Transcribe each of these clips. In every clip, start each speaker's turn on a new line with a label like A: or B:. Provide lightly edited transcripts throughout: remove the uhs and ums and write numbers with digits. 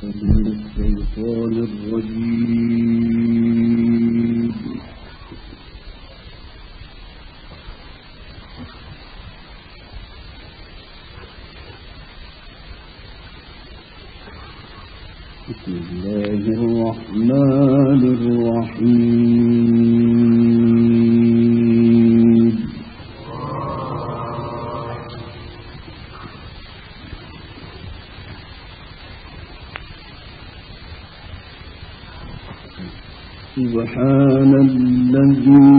A: من الشيطان الرجيم. بسم الله الرحمن الرحيم. سبحان الذي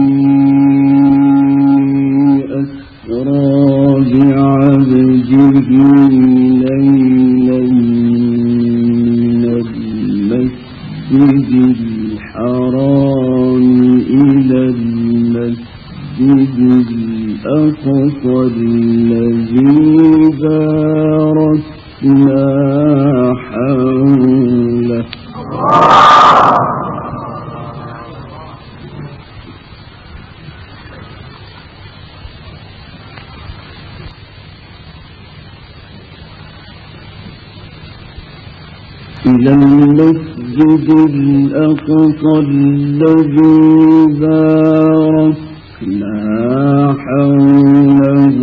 A: أسرى بعبده ليلا من المسجد الحرام إلى المسجد الأقصى الذي باركنا حوله إلى المسجد الأقصى الذي باركنا حوله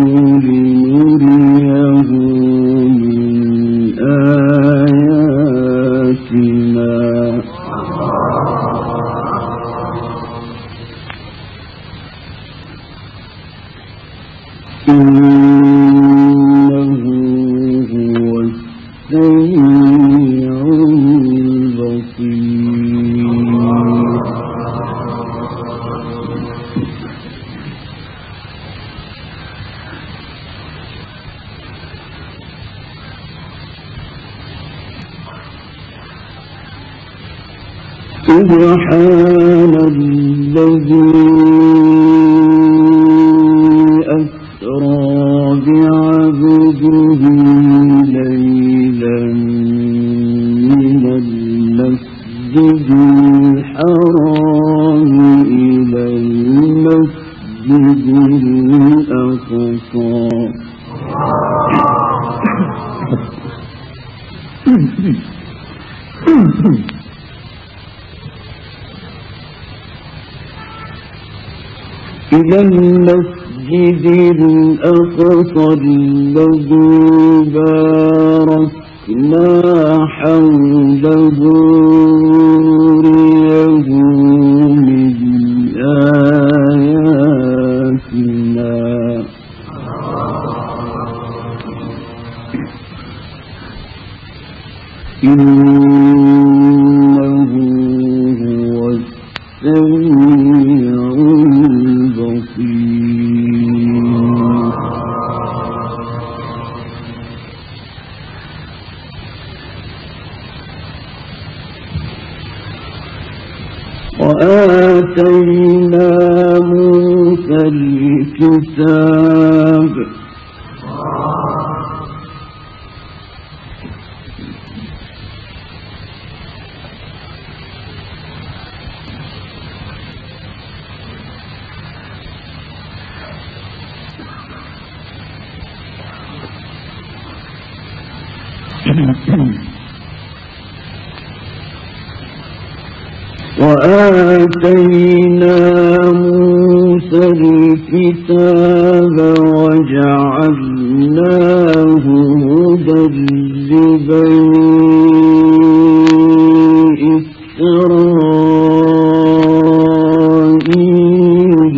A: لنريه من آياتنا إنه هو السميع سبحان الذي أسرى بعبده ليلا من المسجد الحرام إلى المسجد الأقصى إلى المسجد الأقصى الذي باركنا حوله لنريه من آياتنا إنه هو السميع وآتينا موسى الكتاب وجعلناه هدى لبني إسرائيل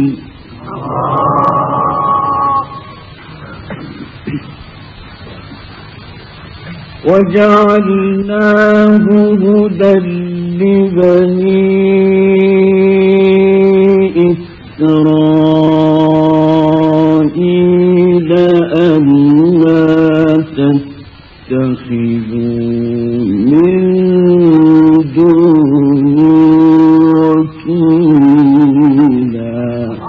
A: وجعلناه هدى لبني إسرائيل ألا تتخذوا من دوني وكيلا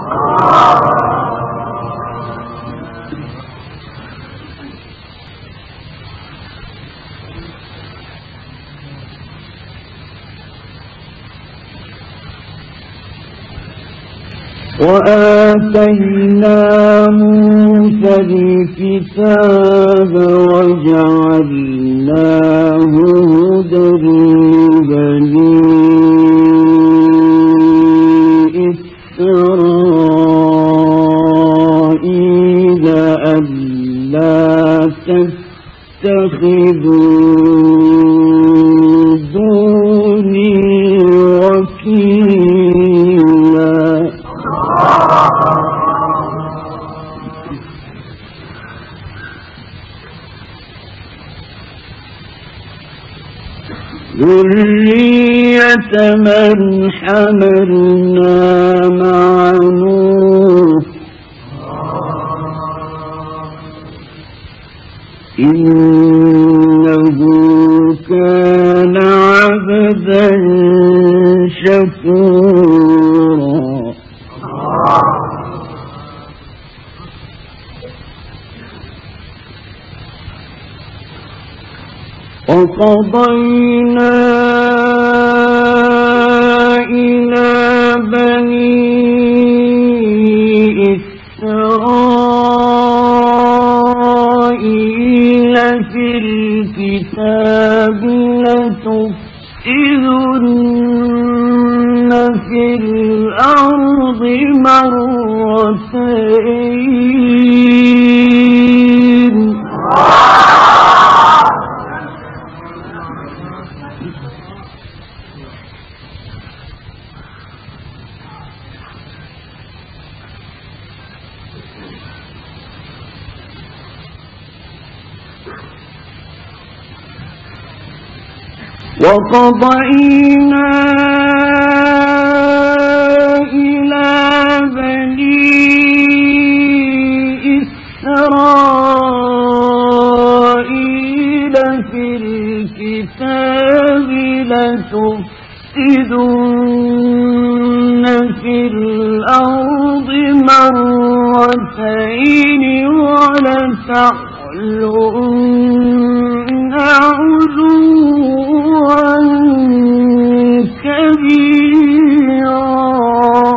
A: وآتينا موسى الكتاب وجعلناه قدر بني إسرائيل ألا تتخذوا دوني وكيلا ذرية من حملنا مع نوح إنه كان عبدا شكورا وقضينا إلى بني إسرائيل في الكتاب لتفسدن في الأرض مرتين وقضينا إلى بني إسرائيل في الكتاب لتفسدن في الأرض مرتين ولتعلن علوا كبيرا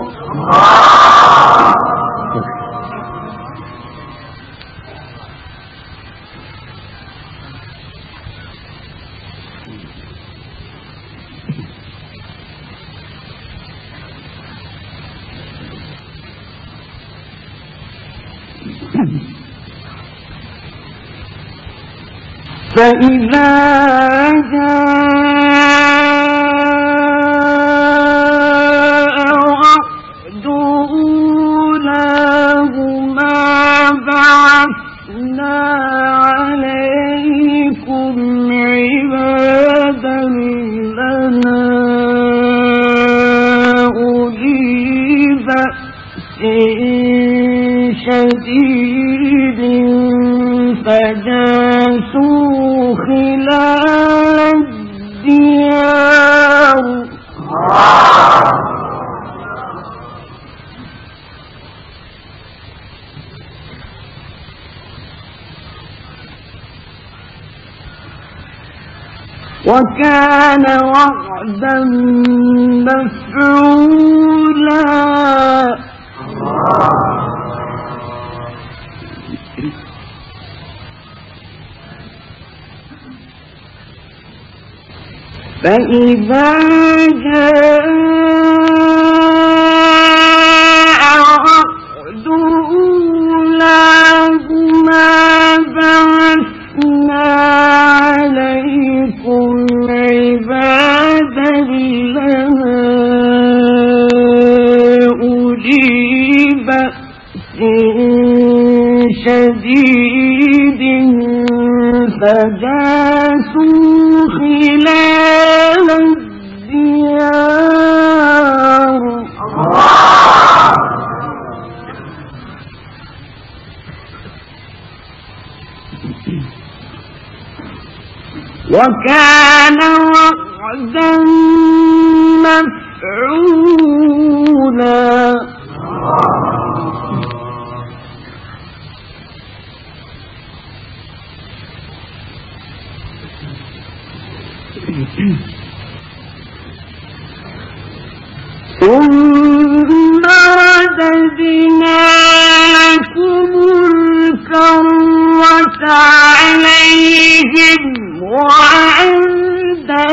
A: فإذا جاء وعد أولاهما بعثنا عليكم عبادا لنا أولي بأس شديد فجاسوا خلال الديار وكان وعدا مفعولا فإذا جاء وعد أولاهما بعثنا عليكم عبادا لنا أولي بأس شديد فجاسوا خلال الديار وكان وعدا مفعولا ثم رددناكم الكرة عليهم وأعددنا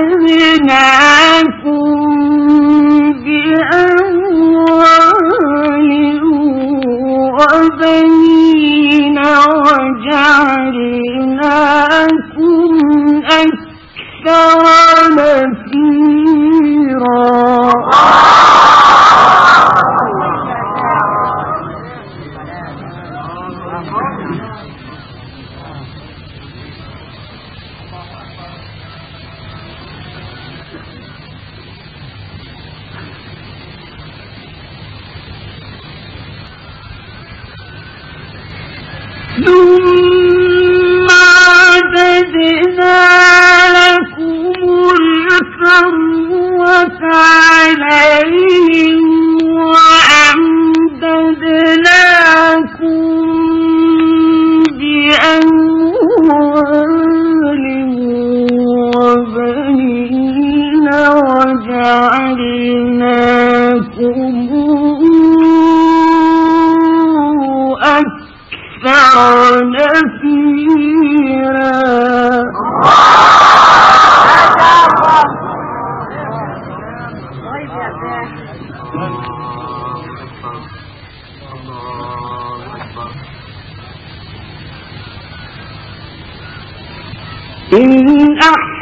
A: ثم عددنا لكم الكرة عليهم وأمددناكم بأموال وبنين وجعلناكم أكثر نفيرا. إن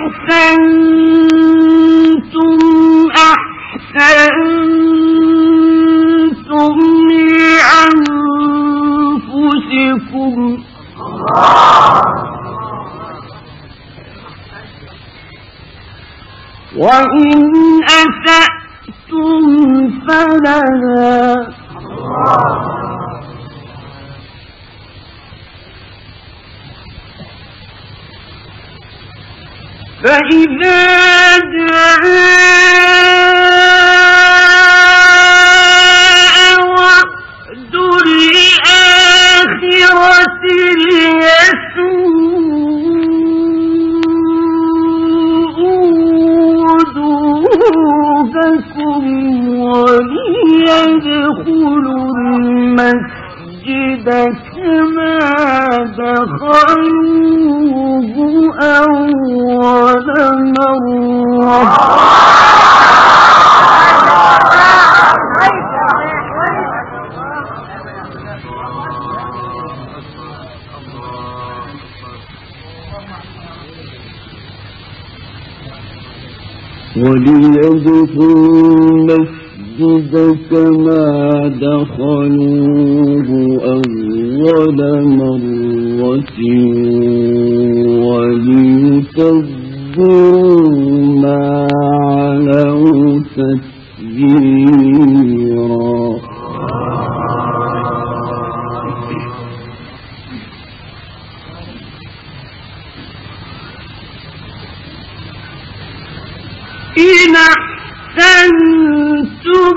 A: أحسنتم أحسنتم لأنفسكم وإن أسأتم فلها فإذا جاء وعد الآخرة ليسوءوا وجوهكم وليدخلوا المسجد كما دخلوه أول مرة وليدخلوا المسجد كما دخلوه أول مرة وليتبروا ما علوا تتبيرا. إن أحسنتم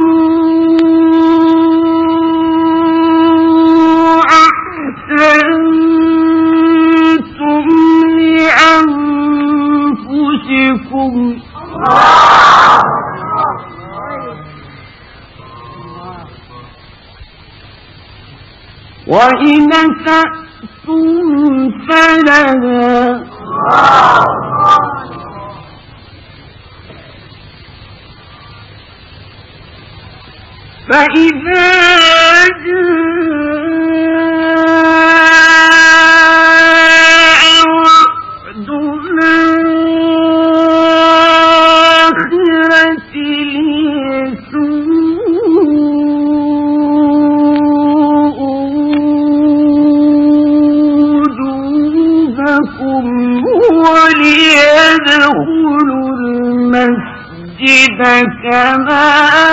A: أحسنتم لأنفسكم وإن أسأتم فلها فإذا جاء وعد الآخرة وجوهكم وليدخلوا المسجد كما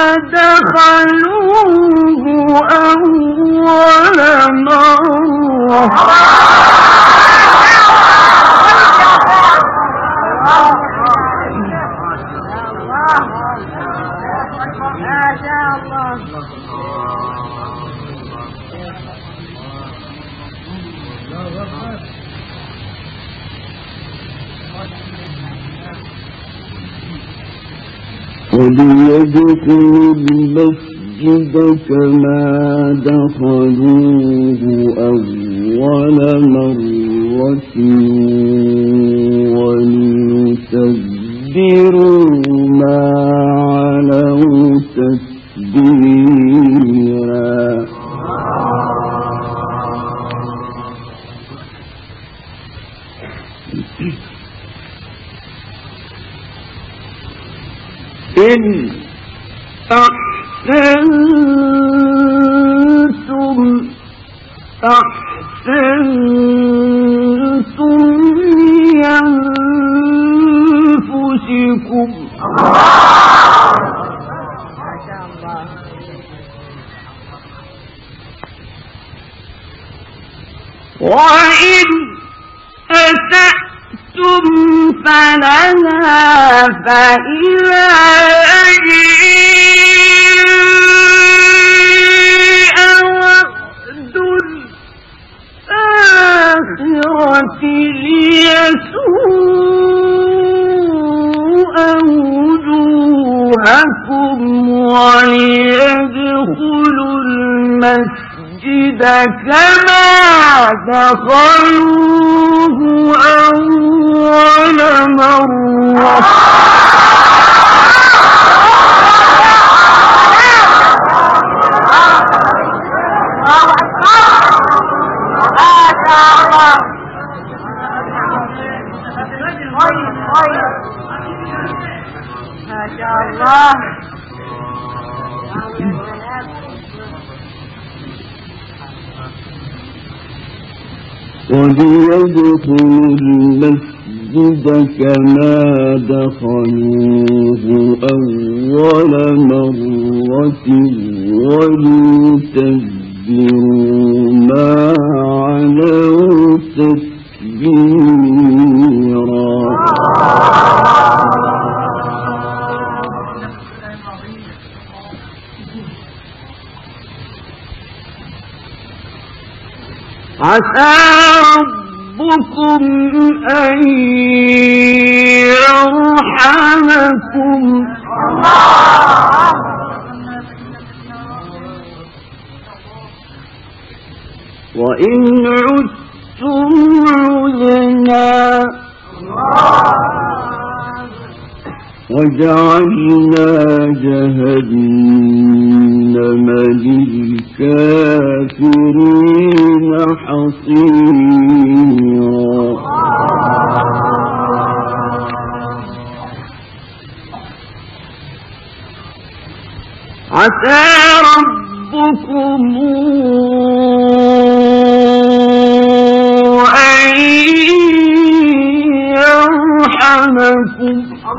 A: دخلوه أول مرة وليدخلوا المسجد كما دخلوه أول مرة وليتبروا ما علوا تتبيرا. إن أحسنتم أحسنتم لأنفسكم وإن أسأتم فلها فإذا جاء وعد الآخرة ليسوء وجوهكم وليدخلوا المسجد كما دخلوه أول مرة
B: ما شاء الله.
A: وليدخلوا المسجد كما دخلوه أول مرة وليتبروا ما علوا تتبيرا. عسى ربكم أن يرحمكم وإن عدتم عدنا وجعلنا جهنم للكافرين حصيرا. عسى ربكم أن يرحمكم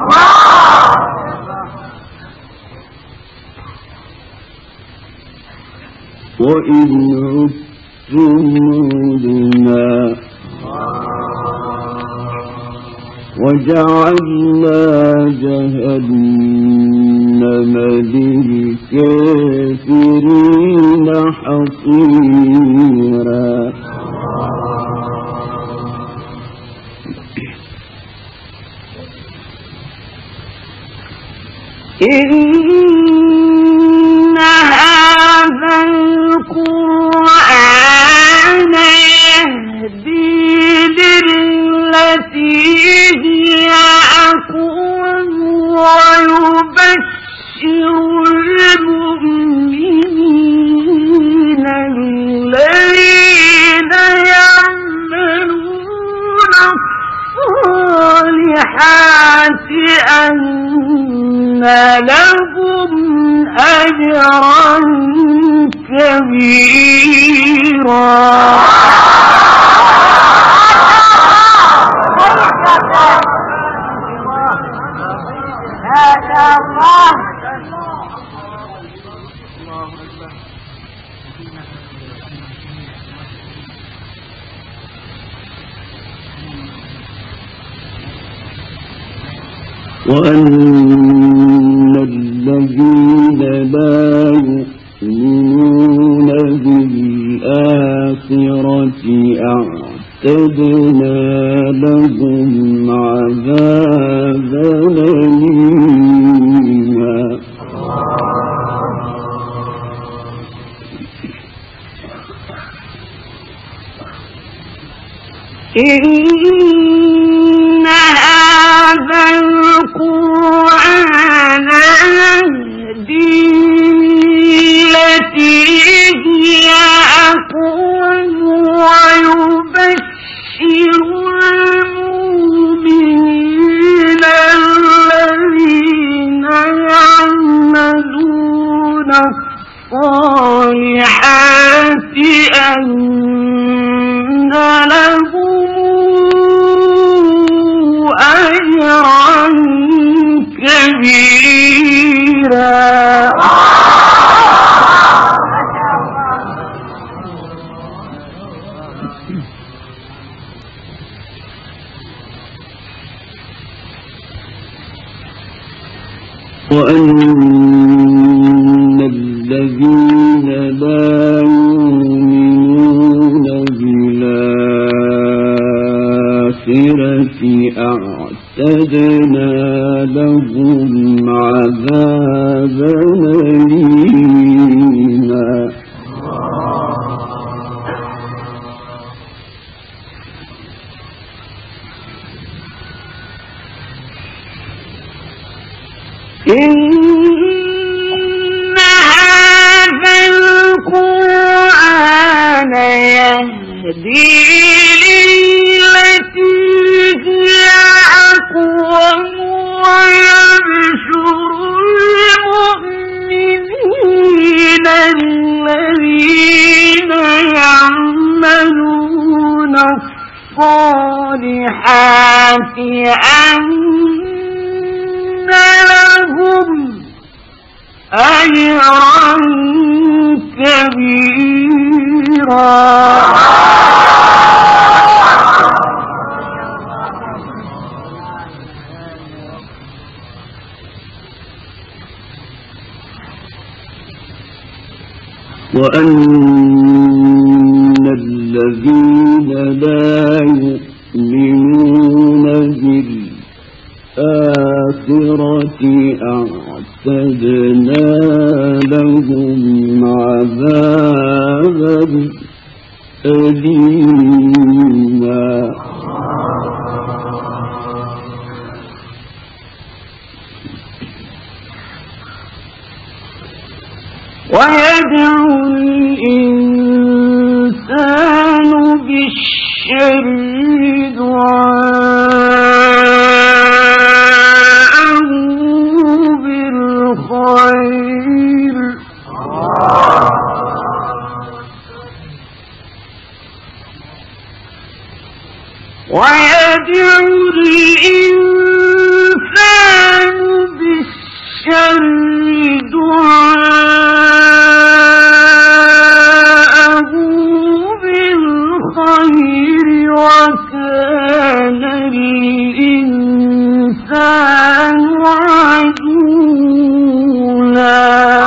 A: وإن عدتم عدنا وجعلنا جهنم للكافرين حصيرا. إن هذا القرآن يهدي للتي هي أقوم ويبشر المؤمنين الذين يعملون الصالحات أن لهم أجرا كبيرا.
B: ما شاء الله.
A: وأن الذين لا يؤمنون بالآخرة أعتدنا لهم عذابا أليما. إن هذا القرآن يهدي للتي هي أقوم ويبشر المؤمنين الذين يعملون الصالحات أن لهم أجرا كبيرا.
C: وأن الذين لا يؤمنون بالآخرة أعتدنا لهم عذابا أليما
A: إن هذا القرآن يهدي للتي هي أقوم ويبشر المؤمنين الذين يعملون الصالحات أن لهم أجرا كبيرا وأن الذين لا يؤمنون بالآخرة أعتدنا لهم عذابا أليما ويدعو الإنسان بالشر دعاءه بالخير ويدعو الإنسان بالشر دعاءه بالخير وكان الإنسان عجولا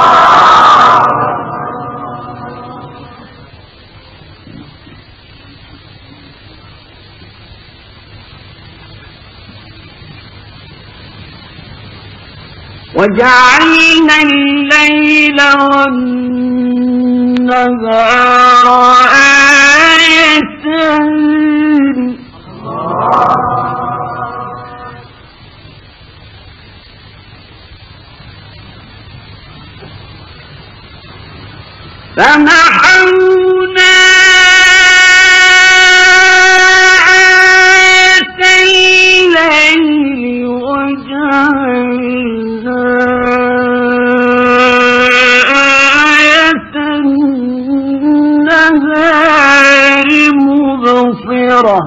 A: وجعلنا الليل والنهار آيتين فمحونا آية الليل وجعلنا آية النهار مبصرة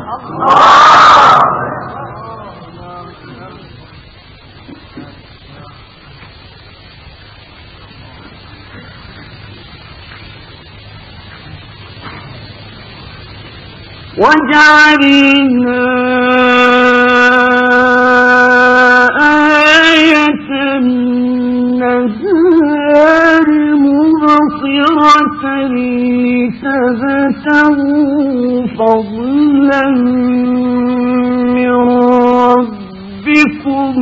A: وجعلنا آية النهار مبصرة لتبتغوا فضلا من ربكم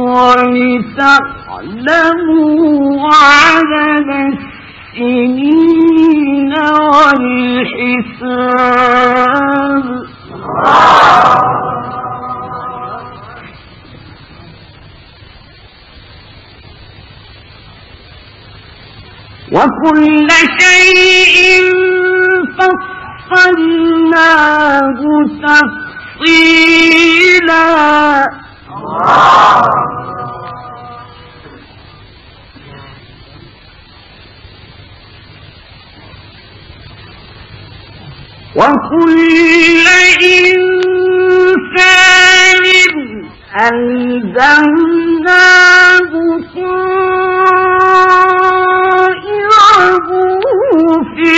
A: ولتعلموا عدد السنين والحساب وكل شيء فصلناه تفصيلا وكل إنسان ألزمناه طائره في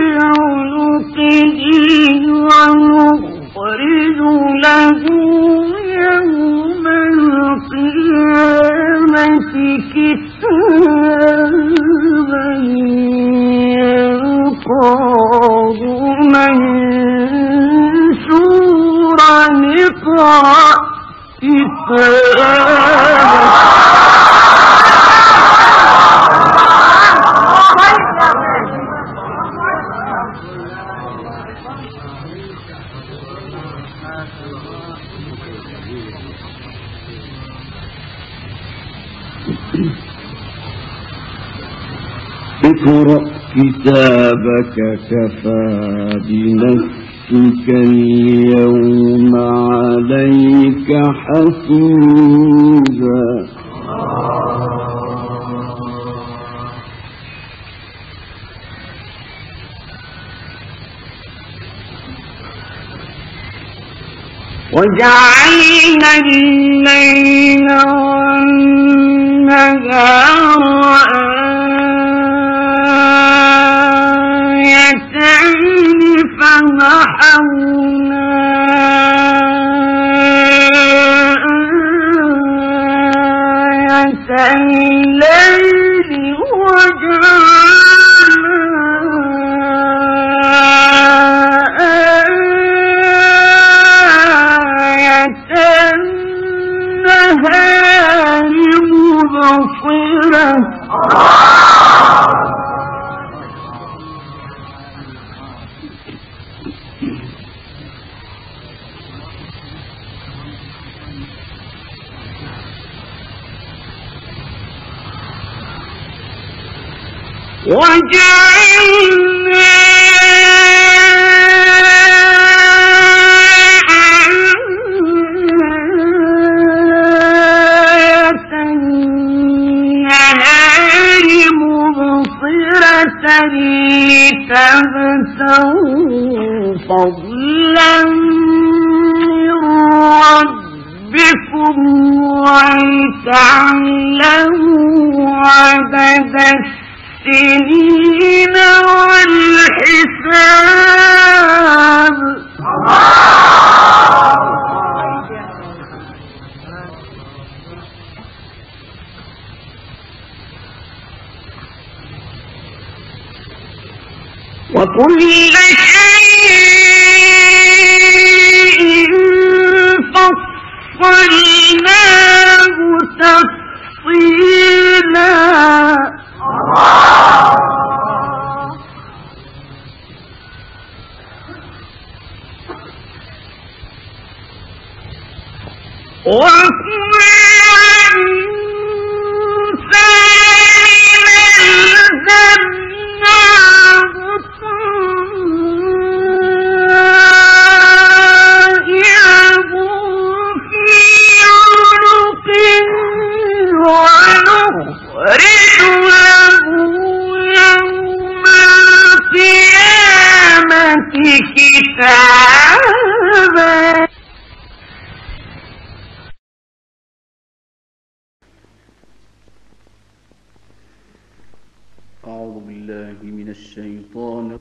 A: عنقه ونخرج له يوم القيامة
C: اقرأ كتابك كفى بنفسك اليوم عليك حسيبا
A: وجعلنا الليل والنهار آيتين فمحونا آية الليل النهار مبصرة وجعلنا لتبتغوا فضلا من ربكم ولتعلموا عدد السنين والحساب وكل شيء فصلناه تفصيلا وكل إنسان ألزمناه طائره في عنقه ونخرج له يوم القيامة كتابا
C: أعوذ بالله من الشيطان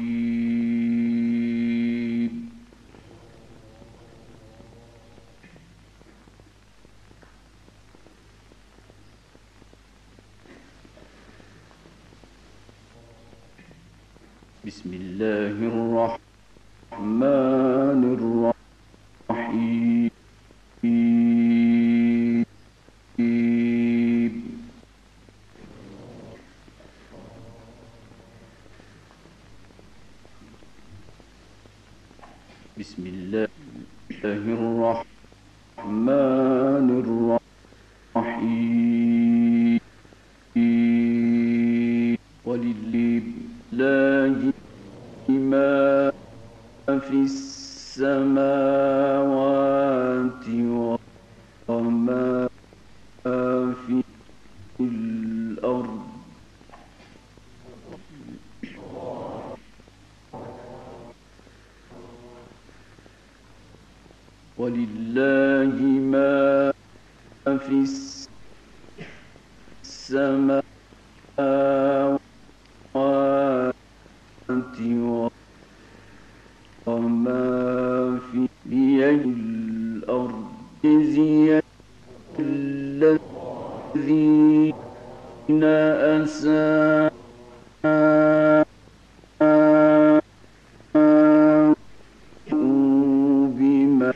C: الرجيم بسم الله الرحمن الرحيم بسم الله الرحمن الرحيم ولله ما في السماوات وما في الأرض ولله ما في السماوات وما في الأرض يجزي الذين أساءوا بما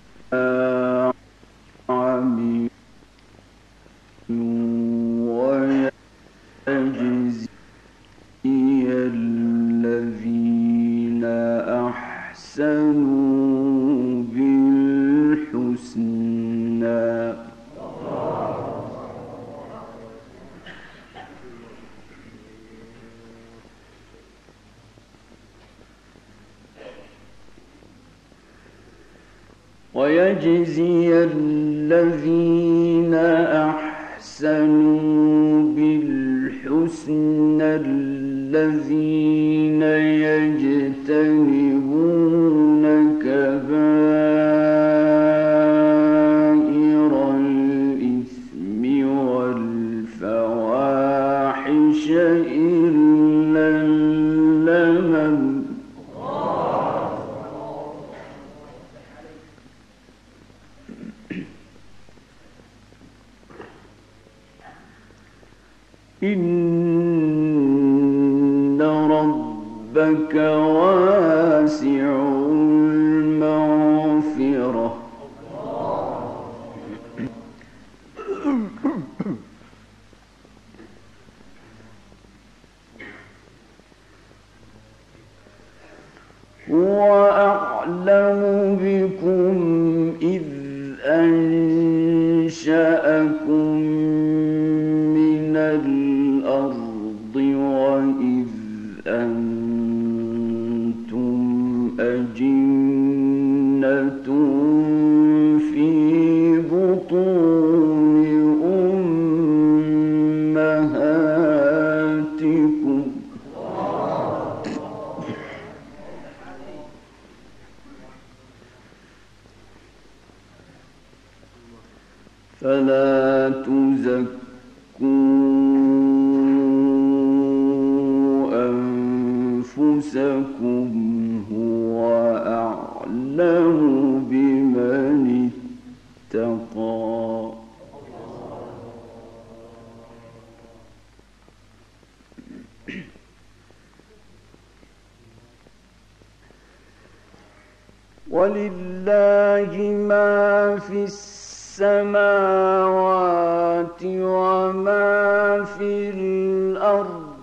C: الذين أحسنوا بالحسنى ويجزي الذين أحسنوا بالحسنى الذين يجتنبون كبائر الإثم والفواحش إلا اللمم إن ربك واسع المغفرة هو أعلم بكم إذ أنشأكم من الأرض وإذ أنتم أجنة في بطون أمهاتكم فلا تزكوا أنفسكم هو أعلم بمن اتقى ولله ما في السماوات وما في الأرض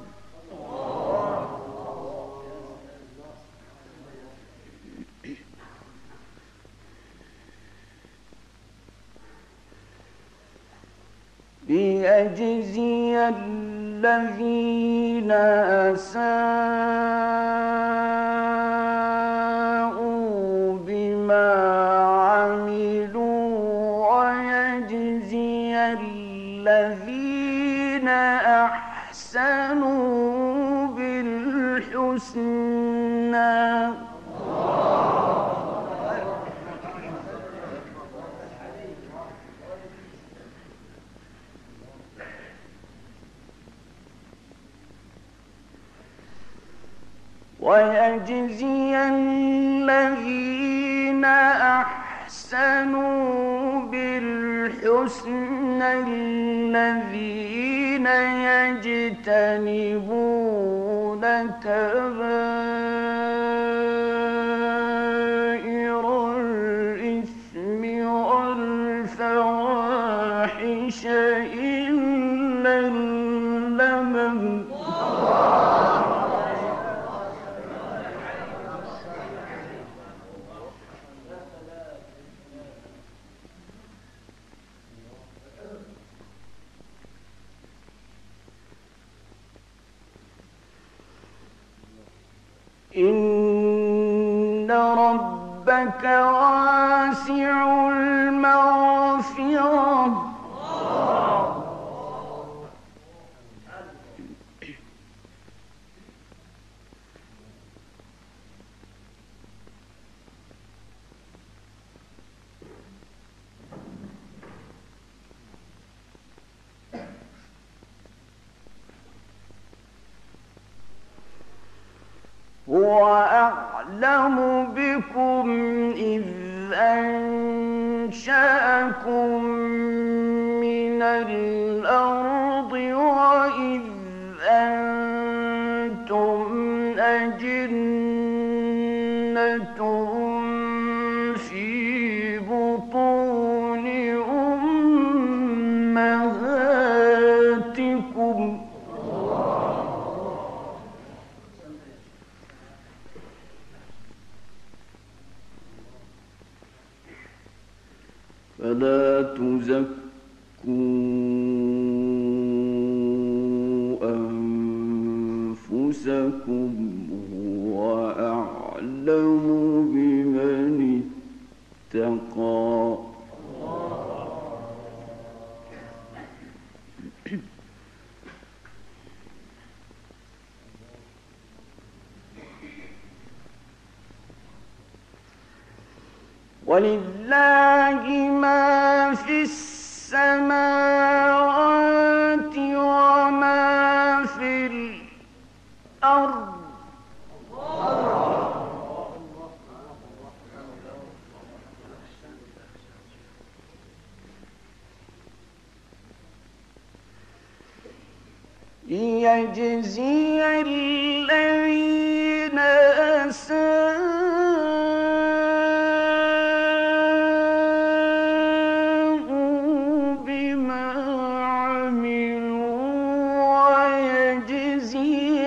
C: ليجزي الذين أساءوا بما عملوا ويجزي الذين أحسنوا بالحسنى ويجزي الذين أحسنوا بالحسنى الذين يجتنبون كبائر الإثم والفواحش إلا اللمم إن ربك واسع المغفرة هو أعلم بكم إذ أنشأكم من الأرض وإذ أنتم أجنة في بطون أمهاتكم فلا تزكوا أنفسكم هو أعلم بمن اتقى ولله ما في السماوات وما في الأرض ليجزي الذين أساءوا بما عملوا ويجزي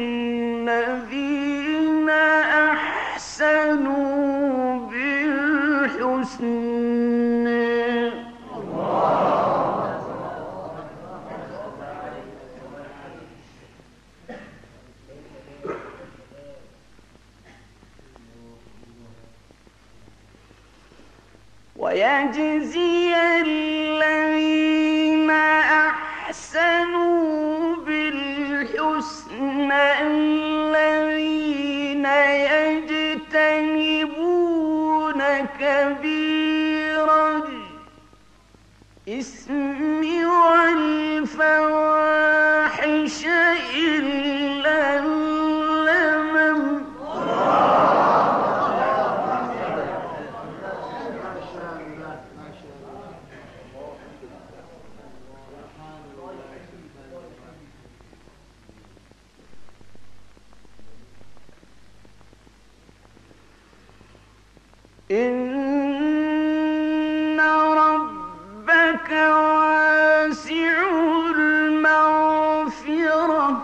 C: الذين أحسنوا بالحسنى. ويجزي الذين أحسنوا بالحسنى الذين يجتنبون كبير الإثم والفواحش إلا اللمم إن ربك واسع المغفرة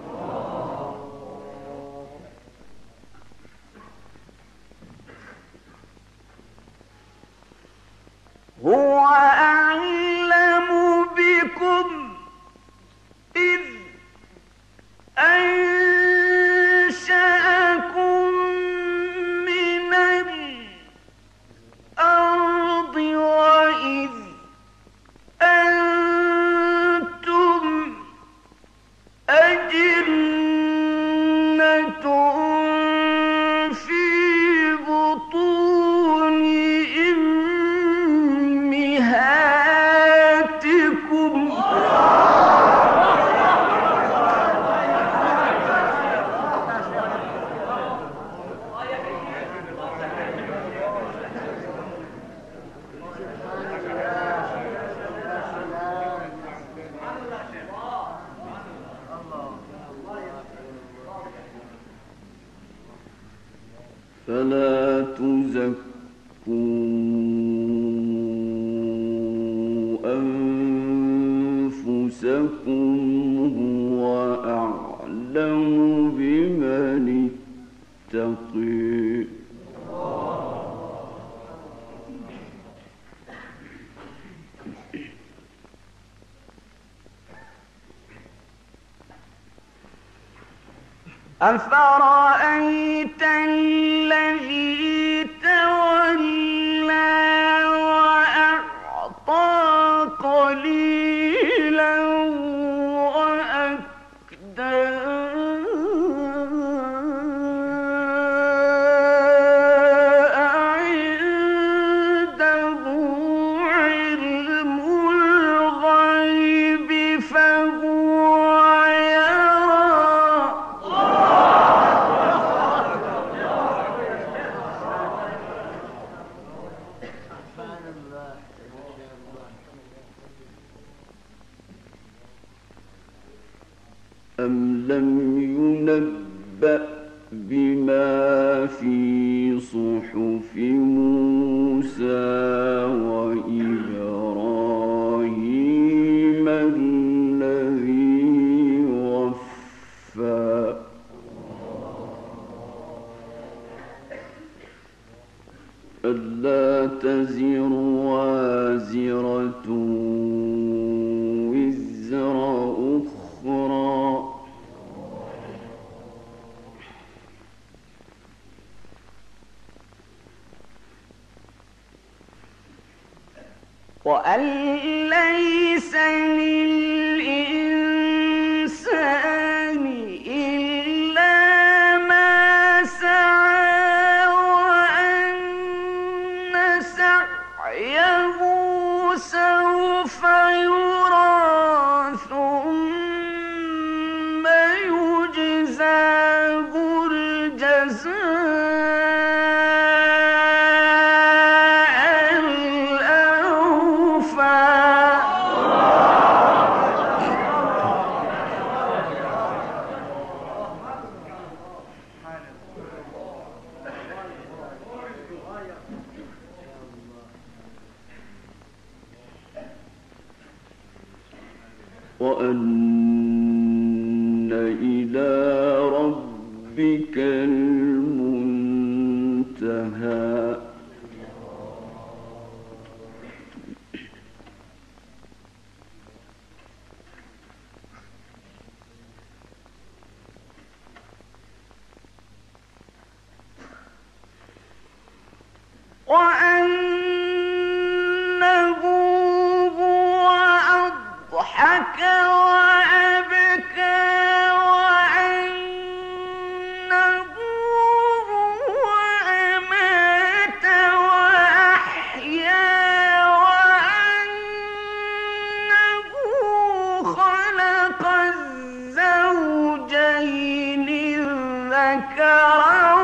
C: هو أعلم بكم إذ أنشأكم من الأرض وإذ أنتم أجنة في بطون أمهاتكم فلا تزكوا أنفسكم هو أعلم بمن اتقي أفرأيت الذي تولى وأعطى قليلا وأكدى أعنده علم الغيب فهو يرى أم لم ينبأ بما في صحف موسى وإبراهيم الذي وفى ألا تزر وازرة وزر أخرى وأن ليس للإنسان إلا ما سعى وأن وأن إلى ربك المنتهى
A: وأنه هو أضحك وأبكى وأنه هو أمات وأحيا وأنه خلق الزوجين الذكر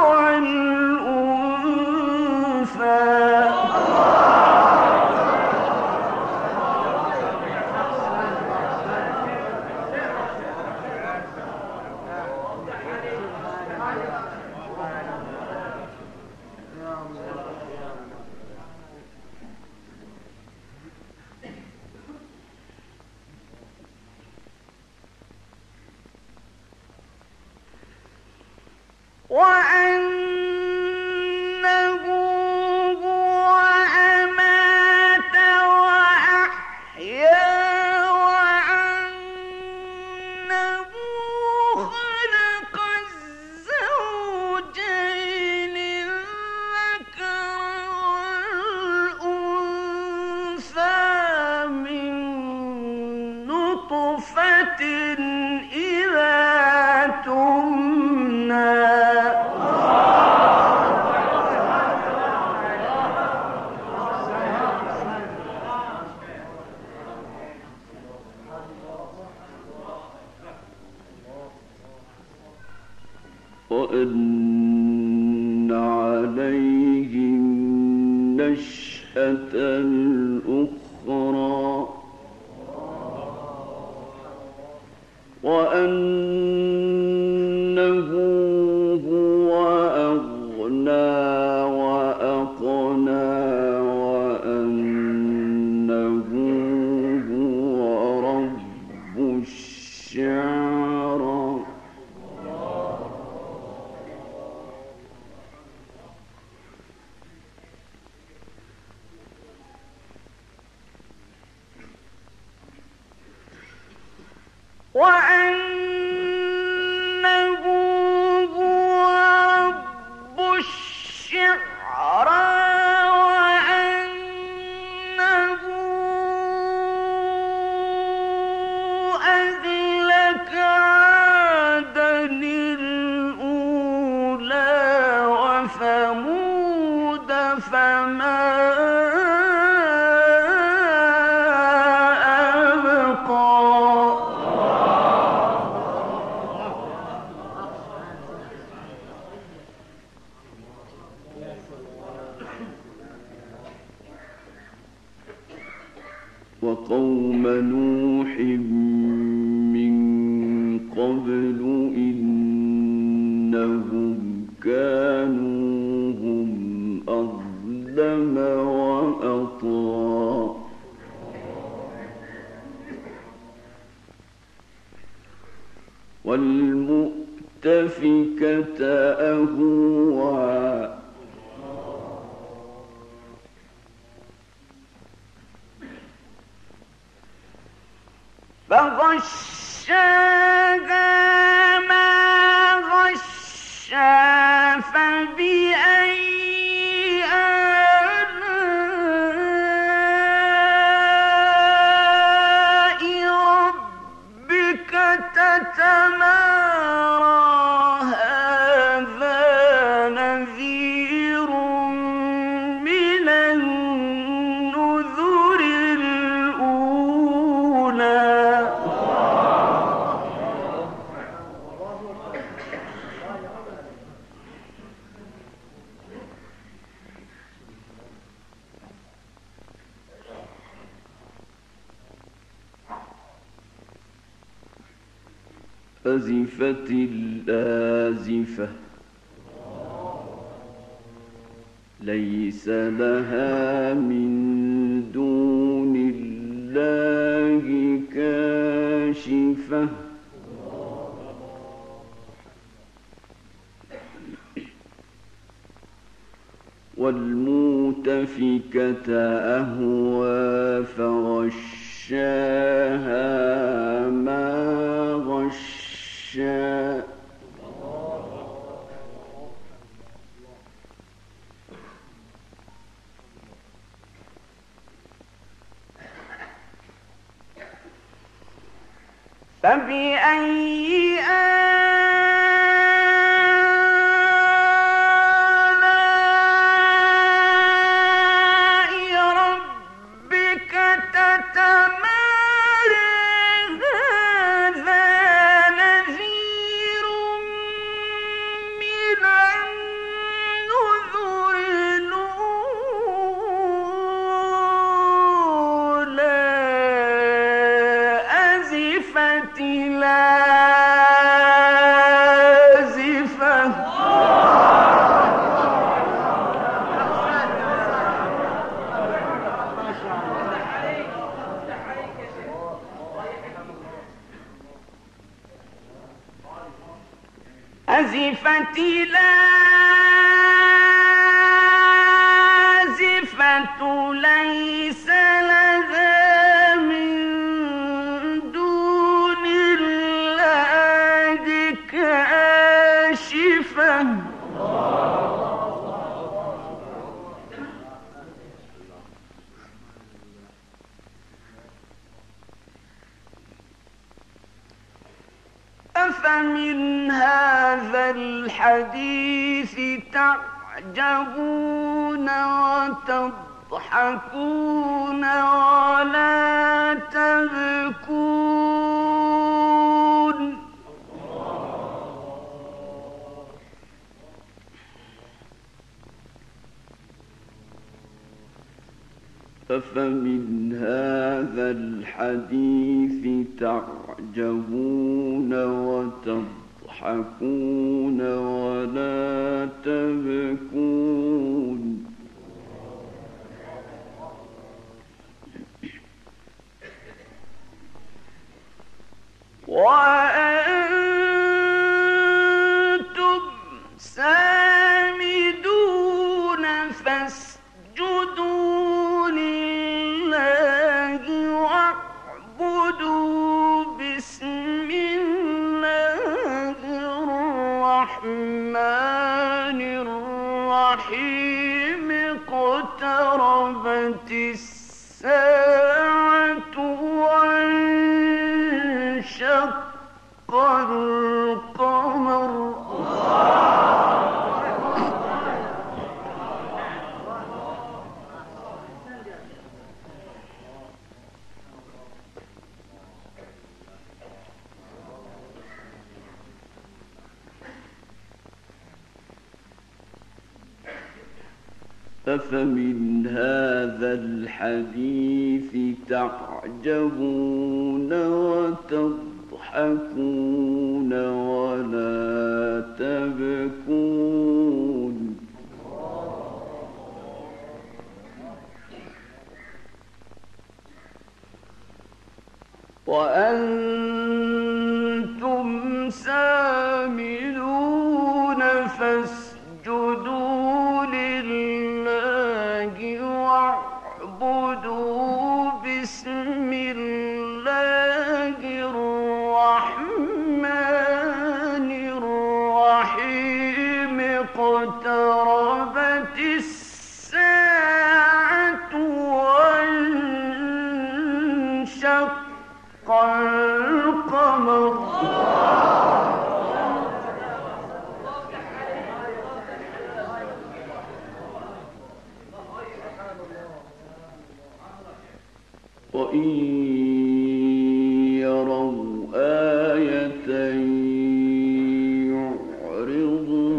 A: وأنه هو أمات وأحيا وأنه خلق الزوجين الذكر والأنثى من نطفة إذا تمنى
C: وأن عليه النشأة الأخرى وأنه هو أغنى وأقنى وأنه هو رب الشعرى
A: وأنه هو رب الشعرى وأنه أهلك عادا الأولى وثمود فما
C: وقوم نوح من قبل إنهم كانوا هم أظلم وأطغى والمؤتفكة أهوى
A: فغشاها ما غشا فبأي آلاء ربك تتمارى هذا نذير من النذر الأولى
C: أزفت الآزفة ليس لها من دون الله كاشفة والمؤتفكة أهوى فغشاها ما غشا
A: فبأي أزفت الآزفة ليس لها من دون الله كاشفة أفمن هذا الحديث تعجبون وتضحكون ولا تبكون
C: أفمن هذا الحديث تعجبون وتضحكون ولا تبكون
A: وأنتم سامدون فاسجدوا لله واعبدوا بسم الله الرحمن الرحيم اقتربت الساعة وانشق القمر
C: أفمن هذا الحديث تعجبون وتضحكون ولا تبكون وأنتم سامدون فاسجدوا لله واعبدوا بسم الله الرحمن الرحيم اقتربت الساعة وانشق القمر وإن يروا آية يعرضوا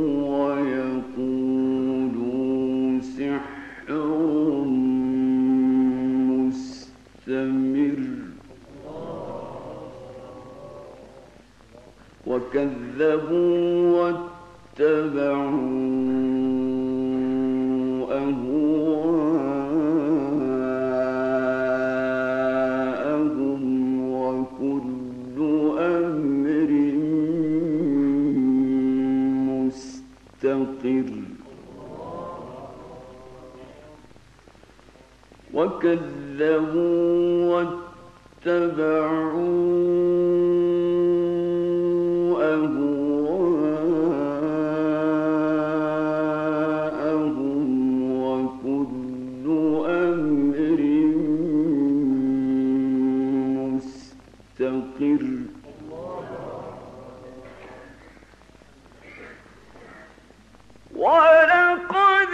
C: ويقولوا سحر مستمر وكذبوا واتبعوا أهواءهم وكل أمر مستقر وكذبوا واتبعوا أهواءهم وكل أمر مستقر ولقد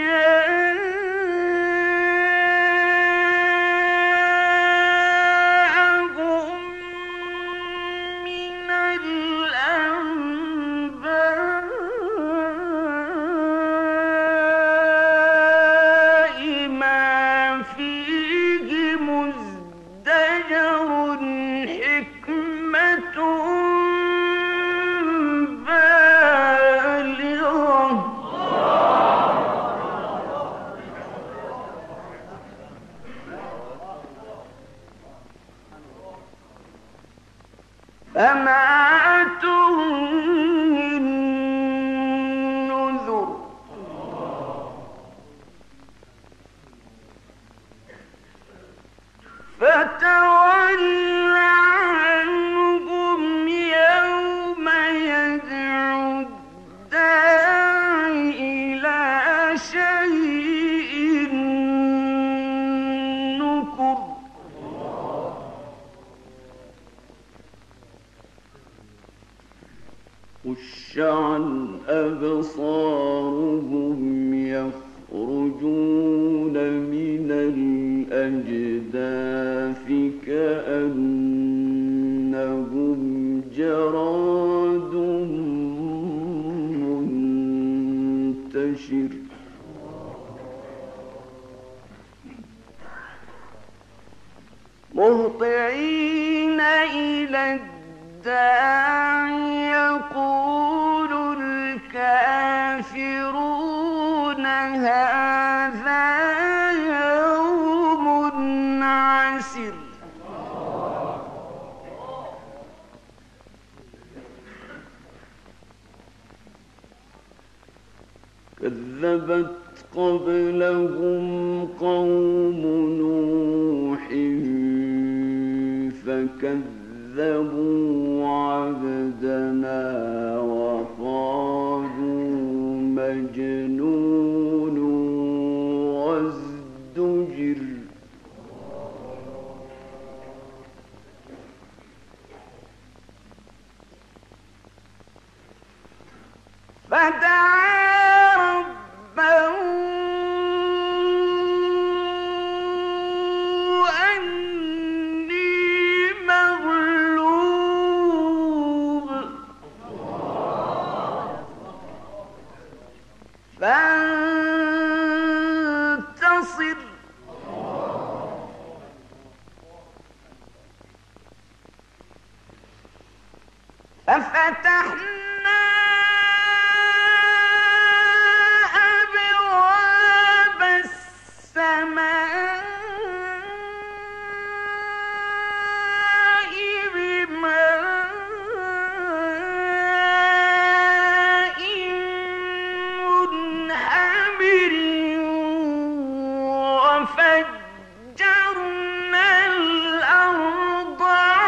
C: جاءهم من الأنباء ما فيه مزدجر حكمة بالغة فما تغني النذر فتول عنهم يوم يدعو الداعي إلى شيء نكر خش عن أبصارهم يخرجون من الأجداث كأنهم جراد منتشر مهطعين إلى الداعي يقول الكافرون هذا يوم عسر كذبت قبلهم قوم نوح فكذبوا عبدنا وقالوا مجنون وازدجر فدعا ربه أني مغلوب فانتصر ففتحنا أبواب السماء بماء منهمر وفجرنا الأرض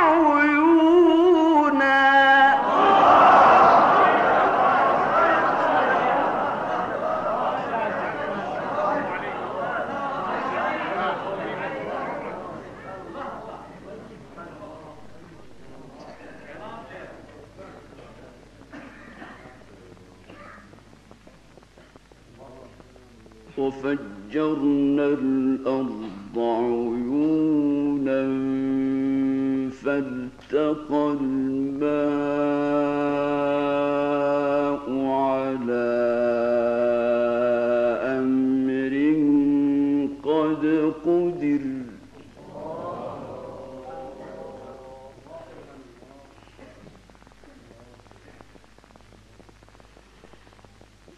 C: عيونا وفجرنا الأرض عيونا فالتقى الماء على أمر قد قدر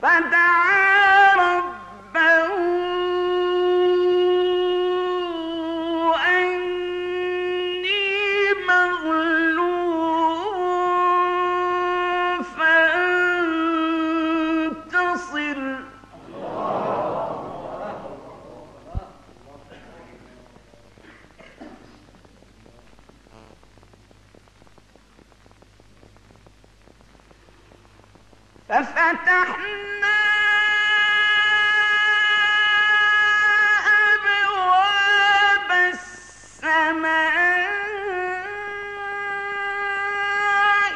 A: فدعا ربه أني مغلوب فانتصر ففتحنا أبواب السماء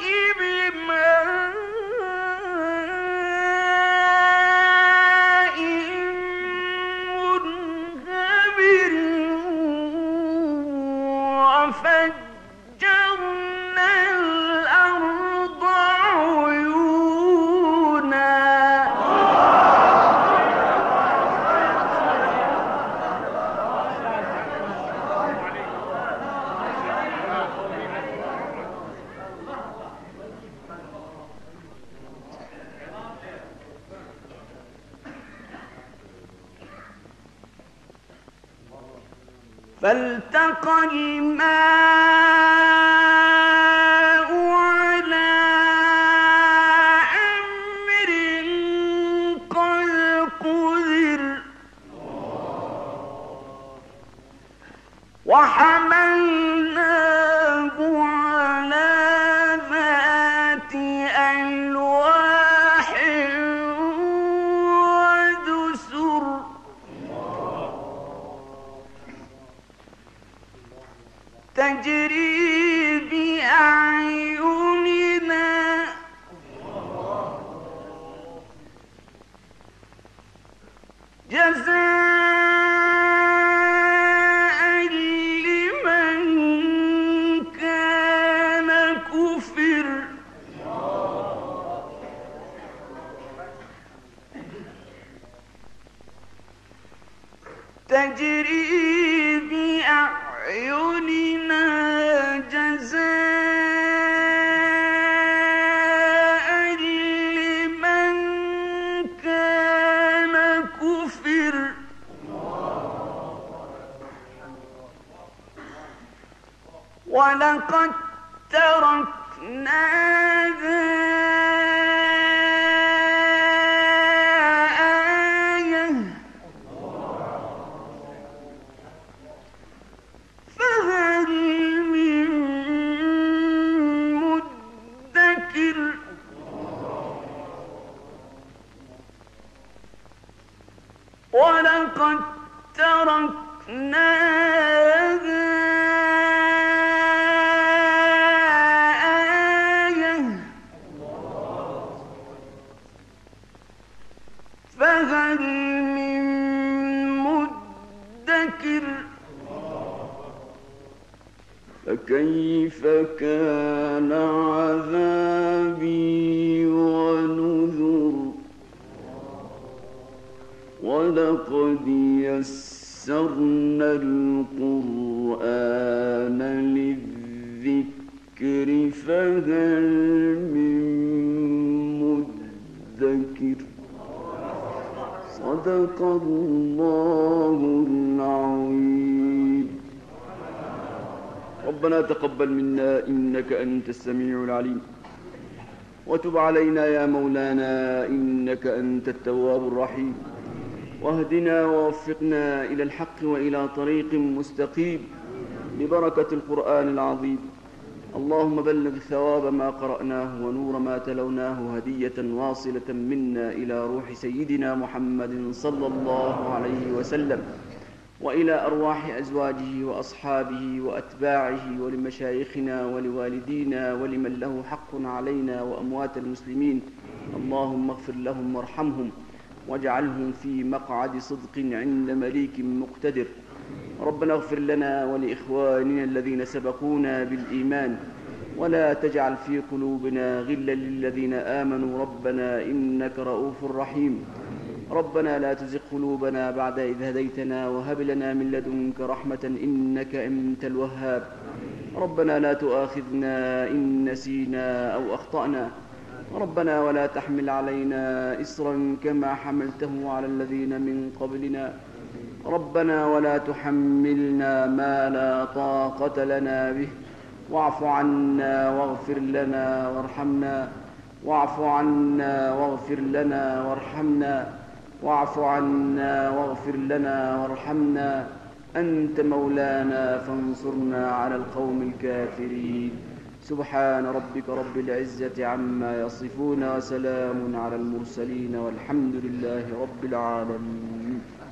A: بماء منهمر وفجرنا الأرض عيونا فالتقى الماء على أمر قد قدر وحملناه على ذات ألواح ودسر تجري بأعيننا جزاء لمن كان كفر تجري بأعيننا جزاء لمن كان كفر ولقد تركناها آية فهل من مدكر ولقد تركناها آية فهل من مدكر
C: فكيف كان عذابي ونذر ولقد يسرنا القرآن للذكر فهل من مدكر صدق الله العظيم. ربنا تقبل منا إنك أنت السميع العليم وتب علينا يا مولانا إنك أنت التواب الرحيم واهدنا ووفقنا إلى الحق وإلى طريق مستقيم ببركة القرآن العظيم. اللهم بلغ ثواب ما قرأناه ونور ما تلوناه هدية واصلة منا إلى روح سيدنا محمد صلى الله عليه وسلم وإلى أرواح أزواجه وأصحابه وأتباعه ولمشايخنا ولوالدينا ولمن له حق علينا وأموات المسلمين. اللهم اغفر لهم وارحمهم واجعلهم في مقعد صدق عند مليك مقتدر. ربنا اغفر لنا ولإخواننا الذين سبقونا بالإيمان ولا تجعل في قلوبنا غلا للذين آمنوا ربنا إنك رؤوف رحيم. ربنا لا تزغ قلوبنا بعد إذ هديتنا وهب لنا من لدنك رحمة إنك أنت الوهاب. ربنا لا تؤاخذنا إن نسينا أو أخطأنا ربنا ولا تحمل علينا إصرا كما حملته على الذين من قبلنا ربنا ولا تحملنا ما لا طاقة لنا به واعف عنا واغفر لنا وارحمنا واعف عنا واغفر لنا وارحمنا واعف عنا واغفر لنا وارحمنا أنت مولانا فانصرنا على القوم الكافرين سبحان ربك رب العزة عما يصفون وسلام على المرسلين والحمد لله رب العالمين